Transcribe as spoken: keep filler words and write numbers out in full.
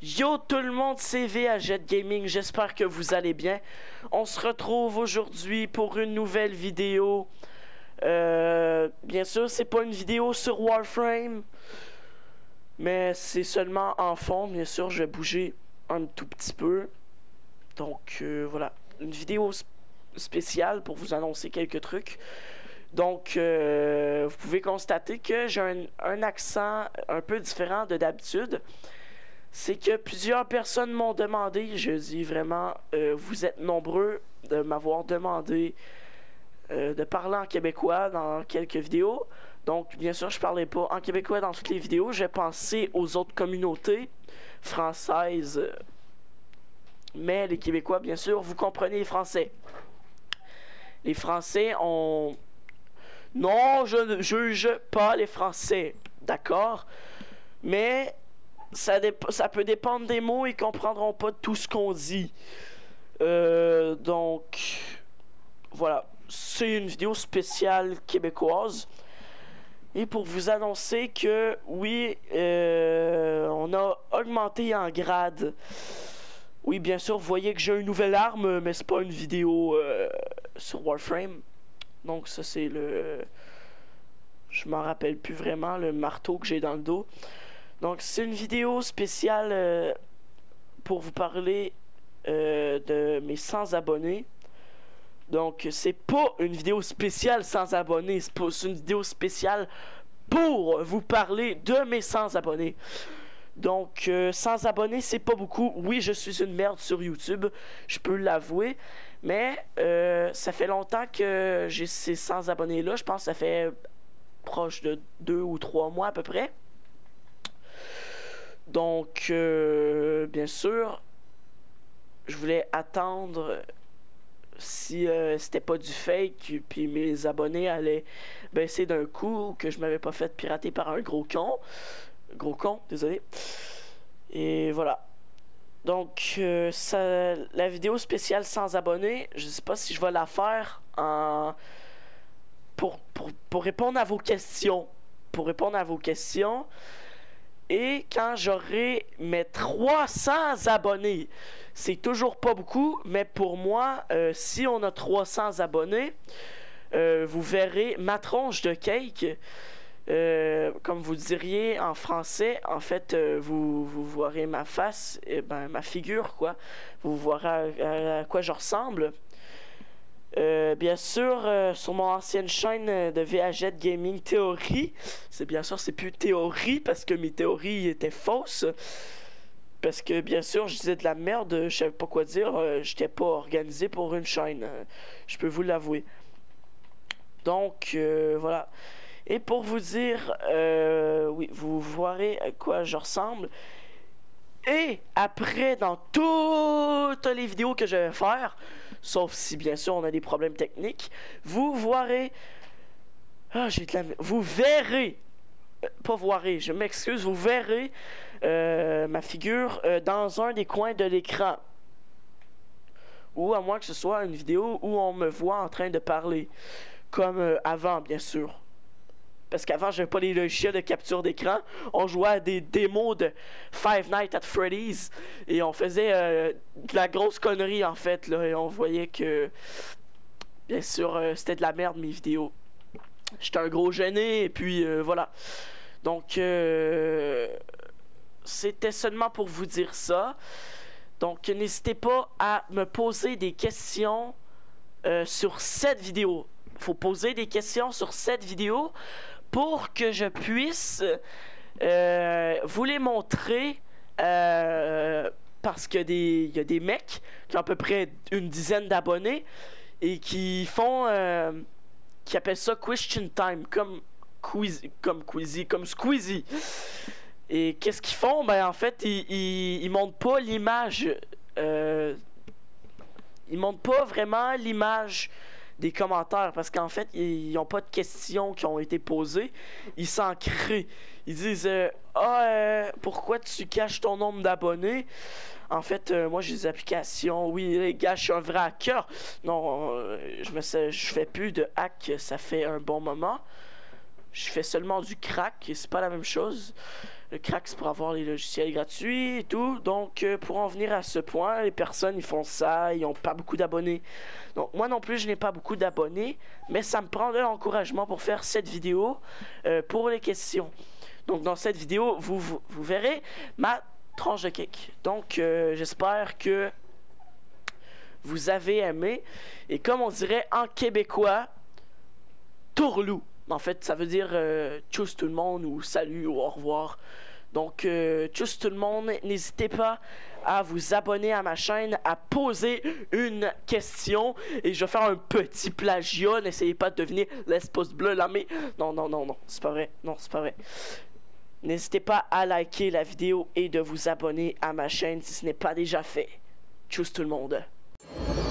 Yo tout le monde, c'est V A Jet Gaming, j'espère que vous allez bien. On se retrouve aujourd'hui pour une nouvelle vidéo. Euh, bien sûr, c'est pas une vidéo sur Warframe, mais c'est seulement en fond. Bien sûr, je vais bouger un tout petit peu. Donc euh, voilà, une vidéo sp spéciale pour vous annoncer quelques trucs. Donc, euh, vous pouvez constater que j'ai un, un accent un peu différent de d'habitude. C'est que plusieurs personnes m'ont demandé, je dis vraiment, euh, vous êtes nombreux de m'avoir demandé euh, de parler en québécois dans quelques vidéos. Donc, bien sûr, je ne parlais pas en québécois dans toutes les vidéos. J'ai pensé aux autres communautés françaises. Mais les Québécois, bien sûr, vous comprenez les Français. Les Français ont... Non, je ne juge pas les Français, d'accord? Mais... Ça, ça peut dépendre des mots, ils comprendront pas tout ce qu'on dit. Euh, donc, voilà. C'est une vidéo spéciale québécoise. Et pour vous annoncer que, oui, euh, on a augmenté en grade. Oui, bien sûr, vous voyez que j'ai une nouvelle arme, mais c'est pas une vidéo euh, sur Warframe. Donc, ça, c'est le... Je m'en rappelle plus vraiment, le marteau que j'ai dans le dos. Donc, c'est une vidéo spéciale euh, pour vous parler euh, de mes cent abonnés. Donc, c'est pas une vidéo spéciale sans abonnés, c'est une vidéo spéciale pour vous parler de mes cent abonnés. Donc, euh, cent abonnés, c'est pas beaucoup. Oui, je suis une merde sur YouTube, je peux l'avouer. Mais, euh, ça fait longtemps que j'ai ces cent abonnés-là. Je pense que ça fait proche de deux ou trois mois à peu près. Donc, euh, bien sûr, je voulais attendre si euh, c'était pas du fake, puis mes abonnés allaient baisser d'un coup, que je m'avais pas fait pirater par un gros con. Gros con, désolé. Et voilà. Donc, euh, ça, la vidéo spéciale sans abonnés, je sais pas si je vais la faire en... pour, pour, pour répondre à vos questions. Pour répondre à vos questions... Et quand j'aurai mes trois cents abonnés, c'est toujours pas beaucoup, mais pour moi, euh, si on a trois cents abonnés, euh, vous verrez ma tronche de cake, euh, comme vous diriez en français. En fait, euh, vous, vous verrez ma face, et ben, ma figure, quoi. Vous verrez à, à, à quoi je ressemble. Euh, bien sûr, euh, sur mon ancienne chaîne de V A Jet Gaming Théorie, c'est bien sûr, c'est plus théorie parce que mes théories étaient fausses. Parce que bien sûr, je disais de la merde, je savais pas quoi dire, euh, j'étais pas organisé pour une chaîne, euh, je peux vous l'avouer. Donc, euh, voilà. Et pour vous dire, euh, oui, vous verrez à quoi je ressemble. Et après, dans toutes les vidéos que je vais faire, sauf si bien sûr on a des problèmes techniques, vous verrez, ah j'ai de la, vous verrez, euh, pas verrez, je m'excuse, vous verrez euh, ma figure euh, dans un des coins de l'écran, ou à moins que ce soit une vidéo où on me voit en train de parler, comme euh, avant bien sûr. Parce qu'avant, j'avais pas les logiciels de capture d'écran. On jouait à des démos de Five Nights at Freddy's. Et on faisait euh, de la grosse connerie, en fait. Là, et on voyait que, bien sûr, euh, c'était de la merde, mes vidéos. J'étais un gros gêné, et puis euh, voilà. Donc, euh, c'était seulement pour vous dire ça. Donc, n'hésitez pas à me poser des questions euh, sur cette vidéo. Faut poser des questions sur cette vidéo pour que je puisse euh, vous les montrer, euh, parce qu'il y a des mecs qui ont à peu près une dizaine d'abonnés et qui font, euh, qui appellent ça question time, comme Quizy, comme Quizy, comme Squeezie. Et qu'est-ce qu'ils font? Ben en fait, ils, ils, ils montrent pas l'image, euh, ils montrent pas vraiment l'image des commentaires, parce qu'en fait ils n'ont pas de questions qui ont été posées, ils s'en créent, ils disent euh, ah euh, pourquoi tu caches ton nombre d'abonnés? En fait euh, moi j'ai des applications, oui les gars je suis un vrai hacker. Non, euh, je me sais, je fais plus de hack, ça fait un bon moment, je fais seulement du crack et c'est pas la même chose. le crack, c'est pour avoir les logiciels gratuits et tout. Donc, euh, pour en venir à ce point, les personnes, ils font ça, ils n'ont pas beaucoup d'abonnés. Donc, moi non plus, je n'ai pas beaucoup d'abonnés, mais ça me prend de l'encouragement pour faire cette vidéo euh, pour les questions. Donc, dans cette vidéo, vous, vous, vous verrez ma tranche de cake. Donc, euh, j'espère que vous avez aimé. Et comme on dirait en québécois, tourlou. En fait, ça veut dire euh, tchuss tout le monde ou salut ou au revoir. Donc, euh, tchuss tout le monde. N'hésitez pas à vous abonner à ma chaîne, à poser une question. Et je vais faire un petit plagiat. N'essayez pas de deviner l'espace bleu là, mais non, non, non, non, c'est pas vrai. Non, c'est pas vrai. N'hésitez pas à liker la vidéo et de vous abonner à ma chaîne si ce n'est pas déjà fait. Tchuss tout le monde.